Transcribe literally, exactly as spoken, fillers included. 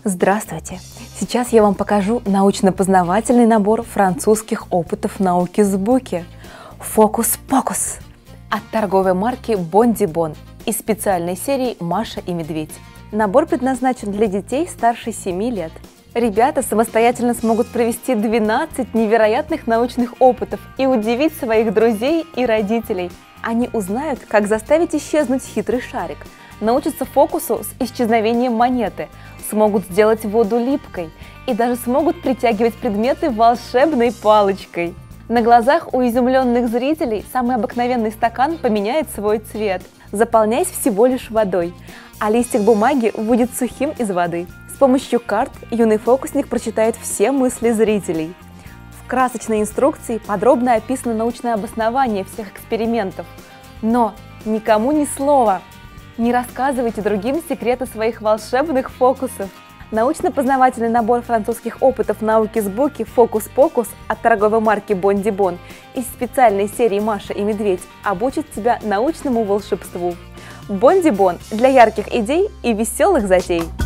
Здравствуйте! Сейчас я вам покажу научно-познавательный набор французских опытов науки с Буки «Фокус-покус» от торговой марки Бондибон из специальной серии «Маша и медведь». Набор предназначен для детей старше семи лет. Ребята самостоятельно смогут провести двенадцать невероятных научных опытов и удивить своих друзей и родителей. Они узнают, как заставить исчезнуть хитрый шарик, научатся фокусу с исчезновением монеты, смогут сделать воду липкой и даже смогут притягивать предметы волшебной палочкой. На глазах у изумленных зрителей самый обыкновенный стакан поменяет свой цвет, заполняясь всего лишь водой, а листик бумаги будет сухим из воды. С помощью карт юный фокусник прочитает все мысли зрителей. В красочной инструкции подробно описано научное обоснование всех экспериментов. Но никому ни слова! Не рассказывайте другим секреты своих волшебных фокусов. Научно-познавательный набор французских опытов науки с Буки «Фокус-покус» от торговой марки Бондибон из специальной серии «Маша и медведь» обучит тебя научному волшебству. Бондибон для ярких идей и веселых затей!